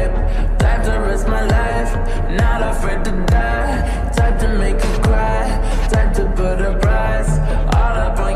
Time to risk my life, not afraid to die.